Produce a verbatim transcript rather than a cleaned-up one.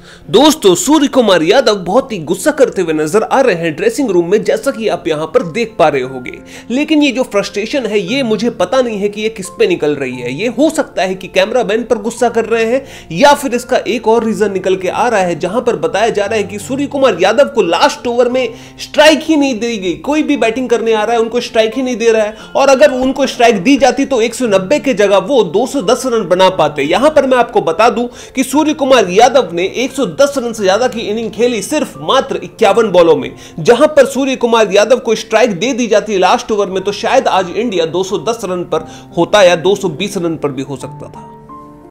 दोस्तों, सूर्य कुमार यादव बहुत ही गुस्सा करते हुए नजर आ रहे हैं ड्रेसिंग रूम में, जैसा कि आप यहां पर देख पा रहे होंगे। लेकिन ये जो फ्रस्ट्रेशन है ये मुझे पता नहीं है कि ये किस पे निकल रही है। ये हो सकता है कि कैमरामैन पर गुस्सा कर रहे हैं, या फिर इसका एक और रीजन निकल के आ रहा है जहां पर बताया जा रहा है कि सूर्य कुमार यादव को लास्ट ओवर में स्ट्राइक ही नहीं दी गई। कोई भी बैटिंग करने आ रहा है उनको स्ट्राइक ही नहीं दे रहा है, और अगर उनको स्ट्राइक दी जाती तो एक सौ नब्बे के जगह वो दो सौ दस रन बना पाते। यहां पर मैं आपको बता दूं कि सूर्य कुमार यादव ने एक सौ दस रन से ज्यादा की इनिंग खेली सिर्फ मात्र इक्यावन बॉलों में। जहां पर सूर्य कुमार यादव को स्ट्राइक दे दी जाती लास्ट ओवर में तो शायद आज इंडिया दो सौ दस रन पर होता या दो सौ बीस रन पर भी हो सकता था।